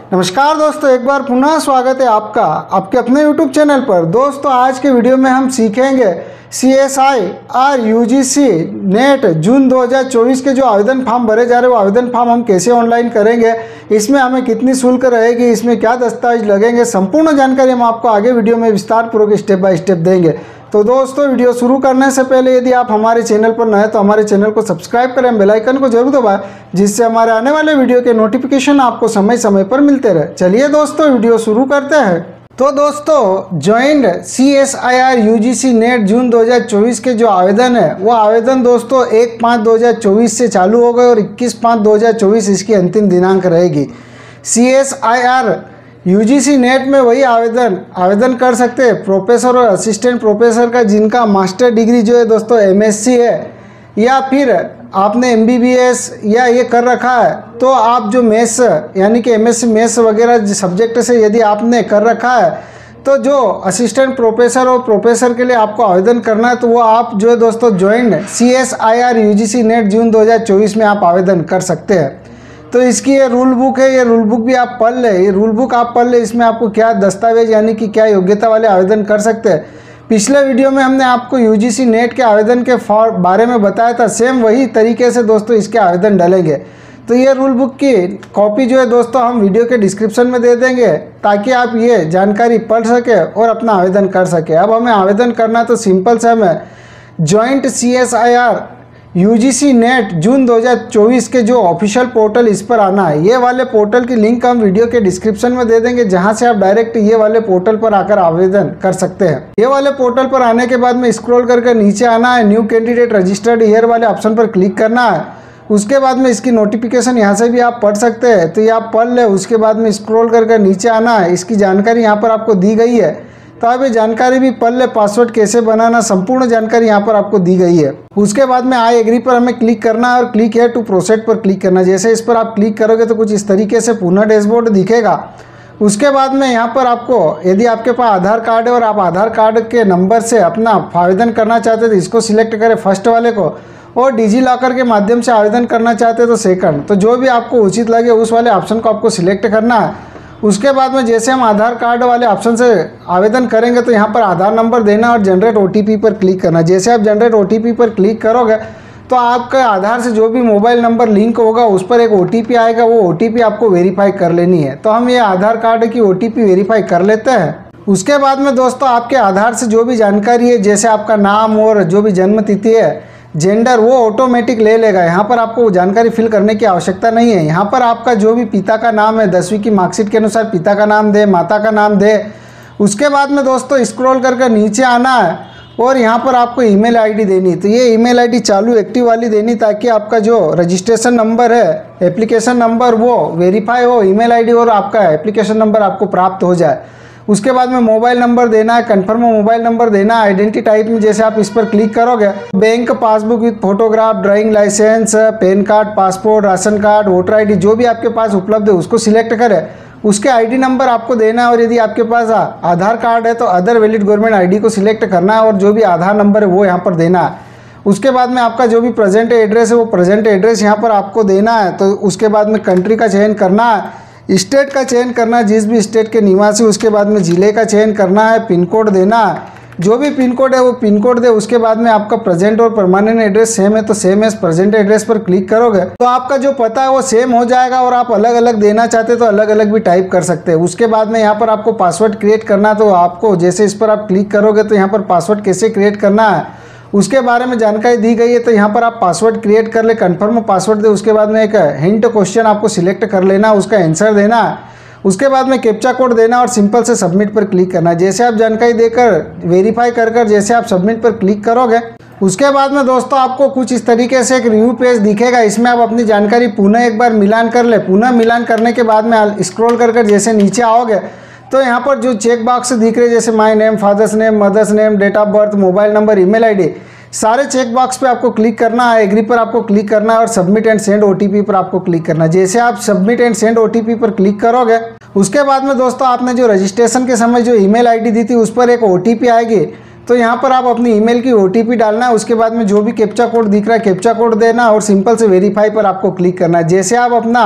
नमस्कार दोस्तों, एक बार पुनः स्वागत है आपका आपके अपने YouTube चैनल पर। दोस्तों आज के वीडियो में हम सीखेंगे CSIR UGC नेट जून 2024 के जो आवेदन फॉर्म भरे जा रहे हैं वो आवेदन फॉर्म हम कैसे ऑनलाइन करेंगे, इसमें हमें कितनी शुल्क रहेगी, इसमें क्या दस्तावेज लगेंगे, संपूर्ण जानकारी हम आपको आगे वीडियो में विस्तार पूर्वक स्टेप बाय स्टेप देंगे। तो दोस्तों वीडियो शुरू करने से पहले यदि आप हमारे चैनल पर नए हैं तो हमारे चैनल को सब्सक्राइब करें, बेल आइकन को जरूर दबाएं जिससे हमारे आने वाले वीडियो के नोटिफिकेशन आपको समय समय पर मिलते रहे। चलिए दोस्तों वीडियो शुरू करते हैं। तो दोस्तों joint CSIR UGC net June 2024 के जो आवेदन है वो आवेदन दोस्तों 1/5/2024 से चालू हो गए और 21/5/2024 इसकी अंतिम दिनांक रहेगी। CSIR UGC नेट में वही आवेदन कर सकते हैं प्रोफेसर और असिस्टेंट प्रोफेसर का जिनका मास्टर डिग्री जो है दोस्तों MSc है, या फिर आपने MBBS या ये कर रखा है तो आप जो मैथ्स यानी कि MSc मैथ्स वगैरह सब्जेक्ट से यदि आपने कर रखा है तो जो असिस्टेंट प्रोफेसर और प्रोफेसर के लिए आपको आवेदन करना है तो वो आप जो है दोस्तों joint CSIR UGC net June 2024 में आप आवेदन कर सकते हैं। तो इसकी ये रूल बुक है, ये रूल बुक भी आप पढ़ ले, ये रूल बुक आप पढ़ ले, इसमें आपको क्या दस्तावेज यानी कि क्या योग्यता वाले आवेदन कर सकते हैं। पिछले वीडियो में हमने आपको UGC नेट के आवेदन के बारे में बताया था, सेम वही तरीके से दोस्तों इसके आवेदन डलेंगे। तो ये रूल बुक की कॉपी जो है दोस्तों हम वीडियो के डिस्क्रिप्शन में दे देंगे ताकि आप ये जानकारी पढ़ सके और अपना आवेदन कर सके। अब हमें आवेदन करना तो सिंपल से हमें joint CSIR UGC net June 2024 के जो ऑफिशियल पोर्टल इस पर आना है। ये वाले पोर्टल की लिंक हम वीडियो के डिस्क्रिप्शन में दे देंगे जहां से आप डायरेक्ट ये वाले पोर्टल पर आकर आवेदन कर सकते हैं। ये वाले पोर्टल पर आने के बाद में स्क्रॉल करके नीचे आना है, न्यू कैंडिडेट रजिस्टर्ड हियर वाले ऑप्शन पर क्लिक करना है। उसके बाद में इसकी नोटिफिकेशन यहाँ से भी आप पढ़ सकते हैं, तो ये आप पढ़ ले। उसके बाद में स्क्रॉल करके नीचे आना है, इसकी जानकारी यहाँ पर आपको दी गई है तो आप ये जानकारी भी पढ़ ले। पासवर्ड कैसे बनाना संपूर्ण जानकारी यहाँ पर आपको दी गई है। उसके बाद में आई एग्री पर हमें क्लिक करना है और क्लिक है टू प्रोसीड पर क्लिक करना। जैसे इस पर आप क्लिक करोगे तो कुछ इस तरीके से पूर्ण डैशबोर्ड दिखेगा। उसके बाद में यहाँ पर आपको यदि आपके पास आधार कार्ड है और आप आधार कार्ड के नंबर से अपना आवेदन करना चाहते हैं तो इसको सिलेक्ट करें फर्स्ट वाले को, और डिजी लॉकर के माध्यम से आवेदन करना चाहते हैं तो सेकंड। तो जो भी आपको उचित लगे उस वाले ऑप्शन को आपको सिलेक्ट करना है। उसके बाद में जैसे हम आधार कार्ड वाले ऑप्शन से आवेदन करेंगे तो यहाँ पर आधार नंबर देना और जनरेट OTP पर क्लिक करना। जैसे आप जनरेट OTP पर क्लिक करोगे तो आपके आधार से जो भी मोबाइल नंबर लिंक होगा उस पर एक OTP आएगा, वो OTP आपको वेरीफाई कर लेनी है। तो हम ये आधार कार्ड की OTP वेरीफाई कर लेते हैं। उसके बाद में दोस्तों आपके आधार से जो भी जानकारी है जैसे आपका नाम और जो भी जन्म तिथि है, जेंडर, वो ऑटोमेटिक ले लेगा। यहाँ पर आपको जानकारी फिल करने की आवश्यकता नहीं है। यहाँ पर आपका जो भी पिता का नाम है 10वीं की मार्कशीट के अनुसार पिता का नाम दे, माता का नाम दे। उसके बाद में दोस्तों स्क्रॉल करके नीचे आना है और यहाँ पर आपको ईमेल आईडी देनी। तो ये ईमेल आईडी चालू एक्टिव वाली देनी ताकि आपका जो रजिस्ट्रेशन नंबर है, एप्लीकेशन नंबर, वो वेरीफाई हो ईमेल आईडी और आपका एप्लीकेशन नंबर आपको प्राप्त हो जाए। उसके बाद में मोबाइल नंबर देना है, कन्फर्म मोबाइल नंबर देना है। आइडेंटिटी टाइप में जैसे आप इस पर क्लिक करोगे bank passbook with photograph, driving licence, PAN card, passport, ration card, voter ID जो भी आपके पास उपलब्ध है उसको सिलेक्ट करें। उसके ID नंबर आपको देना है और यदि आपके पास आधार कार्ड है तो अदर वैलिड गवर्नमेंट ID को सिलेक्ट करना है और जो भी आधार नंबर है वो यहाँ पर देना है। उसके बाद में आपका जो भी प्रेजेंट एड्रेस है वो प्रेजेंट एड्रेस यहाँ पर आपको देना है। तो उसके बाद में कंट्री का चयन करना है, स्टेट का चयन करना है, जिस भी स्टेट के निवासी। उसके बाद में ज़िले का चयन करना है, पिन कोड देना है, जो भी पिन कोड है वो पिन कोड दे। उसके बाद में आपका प्रेजेंट और परमानेंट एड्रेस सेम है तो सेम एज प्रेजेंट एड्रेस पर क्लिक करोगे तो आपका जो पता है वो सेम हो जाएगा और आप अलग अलग देना चाहते तो अलग अलग भी टाइप कर सकते हैं। उसके बाद में यहाँ पर आपको पासवर्ड क्रिएट करना, तो आपको जैसे इस पर आप क्लिक करोगे तो यहाँ पर पासवर्ड कैसे क्रिएट करना है उसके बारे में जानकारी दी गई है। तो यहाँ पर आप पासवर्ड क्रिएट कर ले, कन्फर्म पासवर्ड दे। उसके बाद में एक हिंट क्वेश्चन आपको सिलेक्ट कर लेना, उसका आंसर देना है। उसके बाद में कैप्चा कोड देना और सिंपल से सबमिट पर क्लिक करना। जैसे आप जानकारी देकर वेरीफाई कर जैसे आप सबमिट पर क्लिक करोगे उसके बाद में दोस्तों आपको कुछ इस तरीके से एक रिव्यू पेज दिखेगा। इसमें आप अपनी जानकारी पुनः एक बार मिलान कर ले। पुनः मिलान करने के बाद में स्क्रॉल कर जैसे नीचे आओगे तो यहाँ पर जो चेक बॉक्स दिख रहे जैसे my name, father's name, mother's name, date of birth, mobile number, email ID, सारे चेक बॉक्स पे आपको क्लिक करना है। एग्री पर आपको क्लिक करना है और सबमिट एंड सेंड OTP पर आपको क्लिक करना है। जैसे आप सबमिट एंड सेंड OTP पर क्लिक करोगे उसके बाद में दोस्तों आपने जो रजिस्ट्रेशन के समय जो ईमेल आईडी दी थी उस पर एक OTP आएगी। तो यहाँ पर आप अपनी ईमेल की OTP डालना है। उसके बाद में जो भी कैप्चा कोड दिख रहा है कैप्चा कोड देना और सिंपल से वेरीफाई पर आपको क्लिक करना है। जैसे आप अपना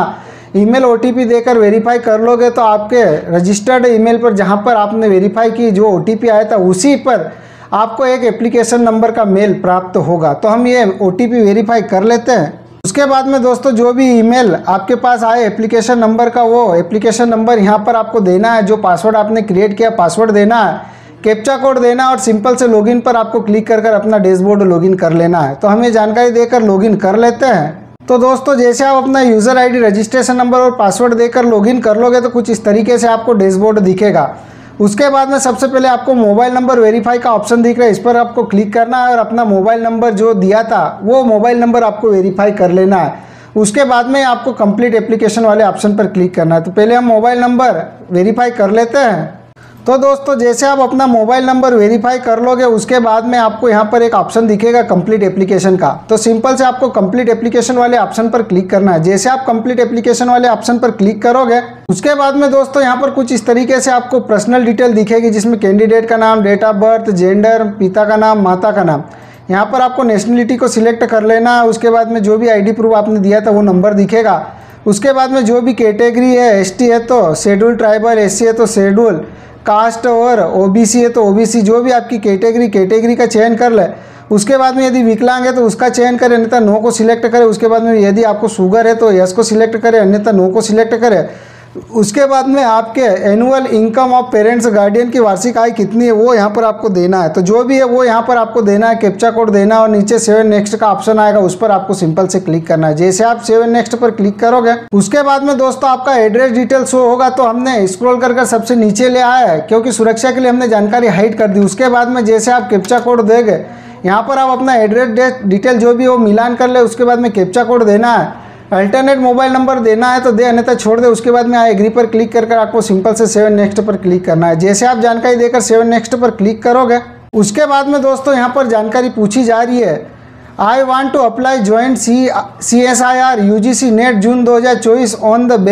ईमेल OTP देकर वेरीफाई कर लोगे तो आपके रजिस्टर्ड ईमेल पर जहां पर आपने वेरीफाई की जो OTP आया था उसी पर आपको एक एप्लीकेशन नंबर का मेल प्राप्त होगा। तो हम ये OTP वेरीफाई कर लेते हैं। उसके बाद में दोस्तों जो भी ईमेल आपके पास आए एप्लीकेशन नंबर का, वो एप्लीकेशन नंबर यहाँ पर आपको देना है। जो पासवर्ड आपने क्रिएट किया पासवर्ड देना है, कैप्चा कोड देना और सिंपल से लॉगिन पर आपको क्लिक कर अपना डैशबोर्ड लॉगिन कर लेना है। तो हम ये जानकारी देकर लॉगिन कर लेते हैं। तो दोस्तों जैसे आप अपना यूज़र आईडी, रजिस्ट्रेशन नंबर और पासवर्ड देकर लॉगिन कर लोगे तो कुछ इस तरीके से आपको डैशबोर्ड दिखेगा। उसके बाद में सबसे पहले आपको मोबाइल नंबर वेरीफाई का ऑप्शन दिख रहा है, इस पर आपको क्लिक करना है और अपना मोबाइल नंबर जो दिया था वो मोबाइल नंबर आपको वेरीफाई कर लेना है। उसके बाद में आपको कंप्लीट एप्लीकेशन वाले ऑप्शन पर क्लिक करना है। तो पहले हम मोबाइल नंबर वेरीफाई कर लेते हैं। तो दोस्तों जैसे आप अपना मोबाइल नंबर वेरीफाई कर लोगे उसके बाद में आपको यहाँ पर एक ऑप्शन दिखेगा कंप्लीट एप्लीकेशन का। तो सिंपल से आपको कंप्लीट एप्लीकेशन वाले ऑप्शन पर क्लिक करना है। जैसे आप कंप्लीट एप्लीकेशन वाले ऑप्शन पर क्लिक करोगे उसके बाद में दोस्तों यहाँ पर कुछ इस तरीके से आपको पर्सनल डिटेल दिखेगी, जिसमें कैंडिडेट का नाम, डेट ऑफ बर्थ, जेंडर, पिता का नाम, माता का नाम। यहाँ पर आपको नेशनलिटी को सिलेक्ट कर लेना है। उसके बाद में जो भी ID प्रूफ आपने दिया था वो नंबर दिखेगा। उसके बाद में जो भी कैटेगरी है, ST है तो शेड्यूल ट्राइबल, SC है तो शेड्यूल कास्ट और OBC है तो OBC, जो भी आपकी कैटेगरी का चयन कर ले। उसके बाद में यदि विकलांग है तो उसका चयन करें, अन्यथा नो को सिलेक्ट करें। उसके बाद में यदि आपको शुगर है तो यस को सिलेक्ट करें, अन्यथा नो को सिलेक्ट करें। उसके बाद में आपके annual income of parents guardian की वार्षिक आय कितनी है वो यहाँ पर आपको देना है। तो जो भी है वो यहाँ पर आपको देना है, कैप्चा कोड देना है और नीचे सेव नेक्स्ट का ऑप्शन आएगा, उस पर आपको सिंपल से क्लिक करना है। जैसे आप सेव नेक्स्ट पर क्लिक करोगे उसके बाद में दोस्तों आपका एड्रेस डिटेल शो होगा। तो हमने स्क्रॉल कर सबसे नीचे ले आया है क्योंकि सुरक्षा के लिए हमने जानकारी हाइड कर दी। उसके बाद में जैसे आप कैप्चा कोड देंगे यहाँ पर आप अपना एड्रेस डिटेल जो भी वो मिलान कर ले। उसके बाद में कैप्चा कोड देना है, अल्टरनेट मोबाइल नंबर देना है तो दे, अन्यथा छोड़ दे। उसके बाद में एग्री पर क्लिक कर आपको सिंपल से सेव नेक्स्ट पर क्लिक करना है। जैसे आप जानकारी देकर सेव नेक्स्ट पर क्लिक करोगे उसके बाद में दोस्तों यहाँ पर जानकारी पूछी जा रही है, I want to apply joint CSIR UGC net June 2024 on the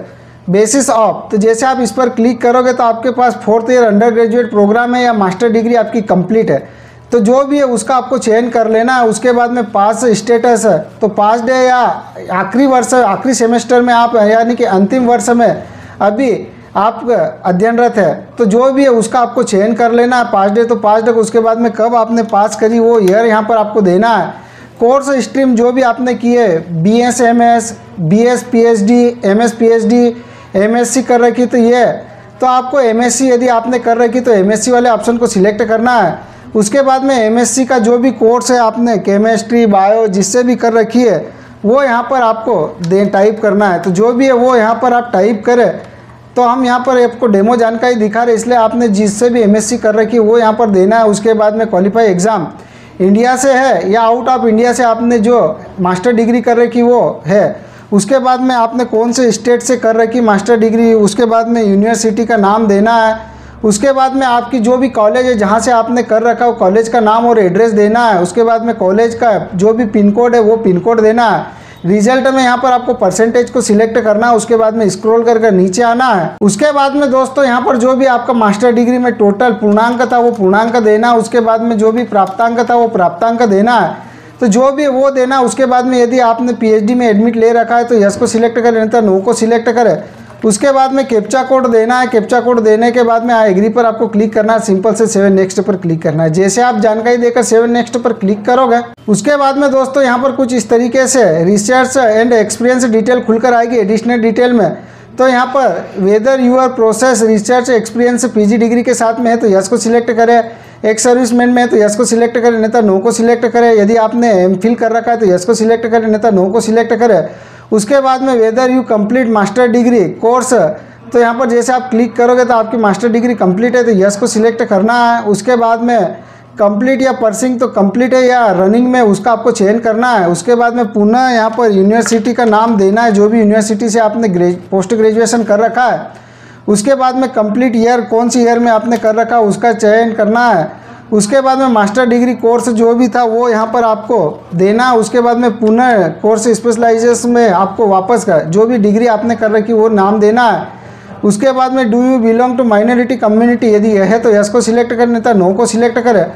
basis of. तो जैसे आप इस पर क्लिक करोगे तो आपके पास 4th year under graduate programme है या मास्टर डिग्री आपकी कंप्लीट है। तो जो भी है उसका आपको चयन कर लेना है। उसके बाद में पास स्टेटस है तो पास डे या आखिरी वर्ष, आखिरी सेमेस्टर में आप यानी कि अंतिम वर्ष में अभी आप अध्ययनरत है तो जो भी है उसका आपको चयन कर लेना है। पास डे तो पास डे, उसके बाद में कब आपने पास करी वो ईयर यहाँ पर आपको देना है। कोर्स स्ट्रीम जो भी आपने की है, BS MS, BS PhD, MS PhD, MSc कर रखी तो ये, तो आपको MSc यदि आपने कर रखी तो MSc वाले ऑप्शन को सिलेक्ट करना है। उसके बाद में MSc का जो भी कोर्स है आपने केमिस्ट्री, बायो जिससे भी कर रखी है वो यहाँ पर आपको टाइप करना है। तो जो भी है वो यहाँ पर आप टाइप करें। तो हम यहाँ पर आपको डेमो जानकारी दिखा रहे, इसलिए आपने जिससे भी MSc कर रखी है वो यहाँ पर देना है। उसके बाद में क्वालिफाई एग्ज़ाम इंडिया से है या आउट ऑफ इंडिया से आपने जो मास्टर डिग्री कर रखी वो है। उसके बाद में आपने कौन से स्टेट से कर रखी मास्टर डिग्री, उसके बाद में यूनिवर्सिटी का नाम देना है। उसके बाद में आपकी जो भी कॉलेज है जहाँ से आपने कर रखा हो कॉलेज का नाम और एड्रेस देना है। उसके बाद में कॉलेज का जो भी पिन कोड है वो पिन कोड देना है। रिजल्ट में यहाँ पर आपको परसेंटेज को सिलेक्ट करना है। उसके बाद में स्क्रॉल कर नीचे आना है। उसके बाद में दोस्तों यहाँ पर जो भी आपका मास्टर डिग्री में टोटल पूर्णांक था वो पूर्णांक देना है। उसके बाद में जो भी प्राप्तांक था वो प्राप्तांक देना है। तो जो भी वो देना। उसके बाद में यदि आपने PhD में एडमिट ले रखा है तो यस को सिलेक्ट करें, नहीं तो नो को सिलेक्ट करें। उसके बाद में कैप्चा कोड देना है। कैप्चा कोड देने के बाद में एग्री पर आपको क्लिक करना है, सिंपल से सेव नेक्स्ट पर क्लिक करना है। जैसे आप जानकारी देकर सेव नेक्स्ट पर क्लिक करोगे उसके बाद में दोस्तों यहाँ पर कुछ इस तरीके से रिसर्च एंड एक्सपीरियंस डिटेल खुलकर आएगी एडिशनल डिटेल में। तो यहाँ पर whether your process research experience PG degree के साथ में है तो यस को सिलेक्ट करें, एक सर्विसमैन में है तो यस को सिलेक्ट करें, नहीं तो नो को सिलेक्ट करें। यदि आपने MPhil कर रखा है तो यस को सिलेक्ट करें, नहीं तो नो को सिलेक्ट करें। उसके बाद में whether you complete master degree course, तो यहाँ पर जैसे आप क्लिक करोगे तो आपकी मास्टर डिग्री कंप्लीट है तो यस को सिलेक्ट करना है। उसके बाद में कंप्लीट या परसिंग तो कंप्लीट है या रनिंग में उसका आपको चयन करना है। उसके बाद में पुनः यहाँ पर यूनिवर्सिटी का नाम देना है, जो भी यूनिवर्सिटी से आपने पोस्ट ग्रेजुएशन कर रखा है। उसके बाद में कंप्लीट ईयर, कौन सी ईयर में आपने कर रखा है उसका चयन करना है। उसके बाद में मास्टर डिग्री कोर्स जो भी था वो यहाँ पर आपको देना। उसके बाद में पुनः कोर्स स्पेशलाइजेशन में आपको वापस का जो भी डिग्री आपने कर रखी वो नाम देना है। उसके बाद में do you belong to minority community, यदि यह है तो यस को सिलेक्ट करें, नहीं तो नो को सिलेक्ट करें।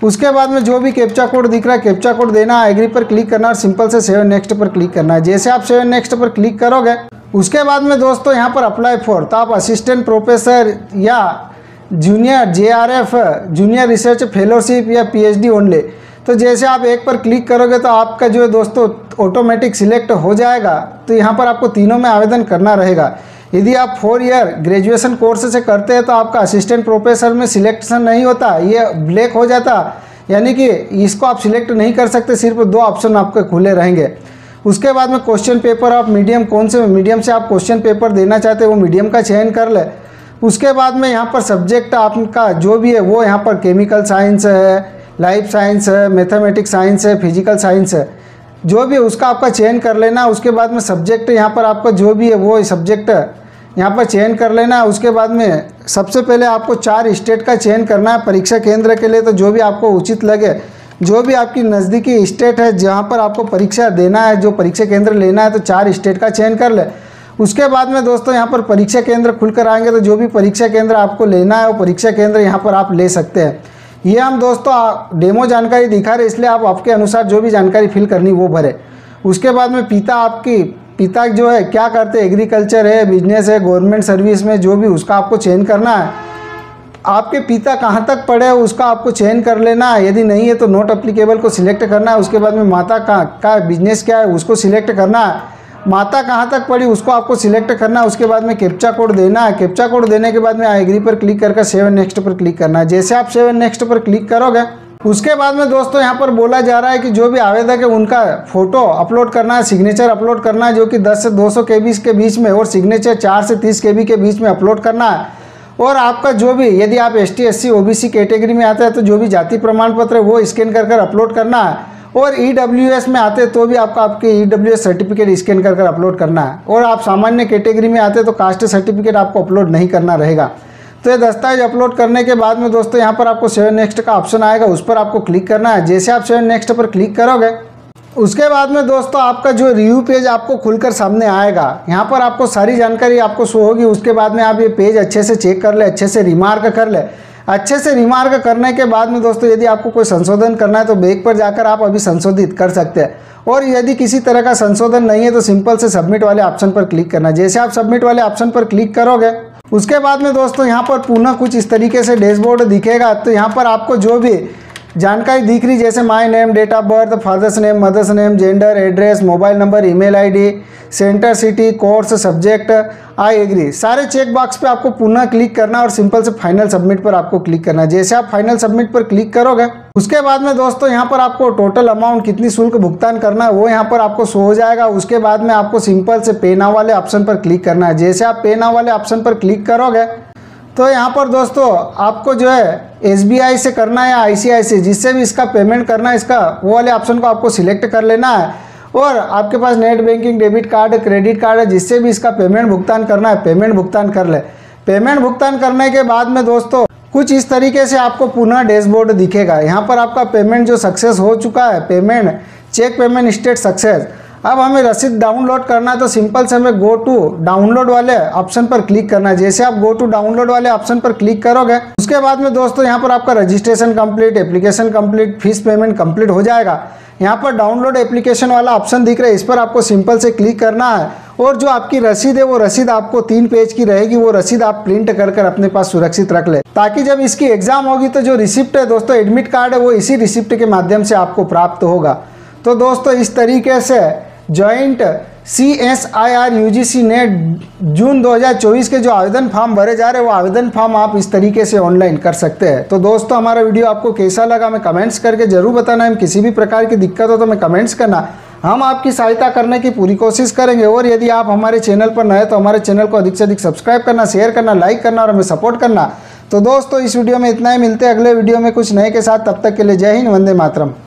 उसके बाद में जो भी कैप्चा कोड दिख रहा है कैप्चा कोड देना है, एग्री पर क्लिक करना और सिंपल से सेव नेक्स्ट पर क्लिक करना है। जैसे आप सेव नेक्स्ट पर क्लिक करोगे उसके बाद में दोस्तों यहाँ पर अप्लाई फॉर, तो आप असिस्टेंट प्रोफेसर या junior JRF junior research fellowship या PhD ओनली, तो जैसे आप एक पर क्लिक करोगे तो आपका जो है दोस्तों ऑटोमेटिक सिलेक्ट हो जाएगा। तो यहाँ पर आपको तीनों में आवेदन करना रहेगा। यदि आप 4 ईयर ग्रेजुएशन कोर्स से करते हैं तो आपका असिस्टेंट प्रोफेसर में सिलेक्शन नहीं होता, ये ब्लैक हो जाता, यानी कि इसको आप सिलेक्ट नहीं कर सकते, सिर्फ 2 ऑप्शन आपके खुले रहेंगे। उसके बाद में क्वेश्चन पेपर ऑफ मीडियम, कौन से मीडियम से आप क्वेश्चन पेपर देना चाहते हैं वो मीडियम का चयन कर ले। उसके बाद में यहाँ पर सब्जेक्ट आपका जो भी है वो यहाँ पर केमिकल साइंस है, लाइफ साइंस है, मैथमेटिक्स साइंस है, फिजिकल साइंस है, जो भी है उसका आपका चयन कर लेना। उसके बाद में सब्जेक्ट यहाँ पर आपका जो भी है वो सब्जेक्ट यहाँ पर चयन कर लेना है। उसके बाद में सबसे पहले आपको 4 स्टेट का चयन करना है परीक्षा केंद्र के लिए, तो जो भी आपको उचित लगे, जो भी आपकी नज़दीकी स्टेट है जहाँ पर आपको परीक्षा देना है, जो परीक्षा केंद्र लेना है, तो 4 स्टेट का चयन कर ले। उसके बाद में दोस्तों यहाँ पर परीक्षा केंद्र खुलकर आएंगे, तो जो भी परीक्षा केंद्र आपको लेना है वो परीक्षा केंद्र यहाँ पर आप ले सकते हैं। ये हम दोस्तों डेमो जानकारी दिखा रहे, इसलिए आप आपके अनुसार जो भी जानकारी फिल करनी वो भरे। उसके बाद में पिता जो है क्या करते हैं, एग्रीकल्चर है, बिजनेस है, गवर्नमेंट सर्विस में, जो भी उसका आपको चयन करना है। आपके पिता कहाँ तक पढ़े उसका आपको चयन कर लेना है, यदि नहीं है तो नॉट अप्लीकेबल को सिलेक्ट करना है। उसके बाद में माता का बिजनेस क्या है उसको सिलेक्ट करना है, माता कहाँ तक पढ़ी उसको आपको सिलेक्ट करना है। उसके बाद में कैप्चा कोड देना है, कैप्चा कोड देने के बाद में एग्री पर क्लिक करके सेव नेक्स्ट पर क्लिक करना है। जैसे आप सेव नेक्स्ट पर क्लिक करोगे उसके बाद में दोस्तों यहाँ पर बोला जा रहा है कि जो भी आवेदक है उनका फोटो अपलोड करना है, सिग्नेचर अपलोड करना है, जो कि 10 से 200 KB के बीच में, और सिग्नेचर 4 से 30 KB के बीच में अपलोड करना है। और आपका जो भी, यदि आप ST SC OBC कैटेगरी में आते हैं तो जो भी जाति प्रमाण पत्र है वो स्कैन कर अपलोड करना है। और EWS में आते हैं तो भी आपके EWS सर्टिफिकेट स्कैन कर अपलोड करना है। और आप सामान्य कैटेगरी में आते हैं तो कास्ट सर्टिफिकेट आपको अपलोड नहीं करना रहेगा। तो ये दस्तावेज अपलोड करने के बाद में दोस्तों यहाँ पर आपको सेव नेक्स्ट का ऑप्शन आएगा, उस पर आपको क्लिक करना है। जैसे आप सेव नेक्स्ट पर क्लिक करोगे उसके बाद में दोस्तों आपका जो रिव्यू पेज आपको खुलकर सामने आएगा। यहाँ पर आपको सारी जानकारी आपको शो होगी। उसके बाद में आप ये पेज अच्छे से चेक कर ले, अच्छे से रिमार्क कर ले। अच्छे से रिमार्क करने के बाद में दोस्तों यदि आपको कोई संशोधन करना है तो बैक पर जाकर आप अभी संशोधित कर सकते हैं। और यदि किसी तरह का संशोधन नहीं है तो सिंपल से सबमिट वाले ऑप्शन पर क्लिक करना। जैसे आप सबमिट वाले ऑप्शन पर क्लिक करोगे उसके बाद में दोस्तों यहाँ पर पुनः कुछ इस तरीके से डैशबोर्ड दिखेगा। तो यहाँ पर आपको जो भी जानकारी दिख रही, जैसे my name, date of birth, father's name, mother's name, gender, address, mobile number, email ID, centre city, course, subject, I agree, सारे चेक बॉक्स पे आपको पुनः क्लिक करना और सिंपल से फाइनल सबमिट पर आपको क्लिक करना है। जैसे आप फाइनल सबमिट पर क्लिक करोगे उसके बाद में दोस्तों यहाँ पर आपको टोटल अमाउंट कितनी शुल्क भुगतान करना है वो यहाँ पर आपको शो हो जाएगा। उसके बाद में आपको सिंपल से पे नाउ वाले ऑप्शन पर क्लिक करना है। जैसे आप पे नाउ वाले ऑप्शन पर क्लिक करोगे तो यहाँ पर दोस्तों आपको जो है SBI से करना है या ICICI, जिससे भी इसका पेमेंट करना है, इसका वो वाले ऑप्शन को आपको सिलेक्ट कर लेना है। और आपके पास net banking, debit card, credit card है, जिससे भी इसका पेमेंट भुगतान करना है पेमेंट भुगतान कर ले। पेमेंट भुगतान करने के बाद में दोस्तों कुछ इस तरीके से आपको पुनः डैशबोर्ड दिखेगा। यहाँ पर आपका पेमेंट जो सक्सेस हो चुका है, payment check payment state success. अब हमें रसीद डाउनलोड करना है तो सिंपल से हमें गो टू डाउनलोड वाले ऑप्शन पर क्लिक करना है। जैसे आप गो टू डाउनलोड वाले ऑप्शन पर क्लिक करोगे उसके बाद में दोस्तों यहाँ पर आपका registration complete, application complete, fees payment complete हो जाएगा। यहाँ पर डाउनलोड एप्लीकेशन वाला ऑप्शन दिख रहा है, इस पर आपको सिंपल से क्लिक करना है। और जो आपकी रसीद है वो रसीद आपको 3 पेज की रहेगी, वो रसीद आप प्रिंट कर अपने पास सुरक्षित रख ले, ताकि जब इसकी एग्जाम होगी तो जो रिसिप्ट है दोस्तों, एडमिट कार्ड है, वो इसी रिसिप्ट के माध्यम से आपको प्राप्त होगा। तो दोस्तों इस तरीके से joint CSIR UGC net June 2024 के जो आवेदन फॉर्म भरे जा रहे हैं वो आवेदन फॉर्म आप इस तरीके से ऑनलाइन कर सकते हैं। तो दोस्तों हमारा वीडियो आपको कैसा लगा हमें कमेंट्स करके जरूर बताना। हम किसी भी प्रकार की दिक्कत हो तो हमें कमेंट्स करना, हम आपकी सहायता करने की पूरी कोशिश करेंगे। और यदि आप हमारे चैनल पर नए तो हमारे चैनल को अधिक से अधिक सब्सक्राइब करना, शेयर करना, लाइक करना और हमें सपोर्ट करना। तो दोस्तों इस वीडियो में इतना ही, मिलते हैं अगले वीडियो में कुछ नए के साथ। तब तक के लिए जय हिंद, वंदे मातरम।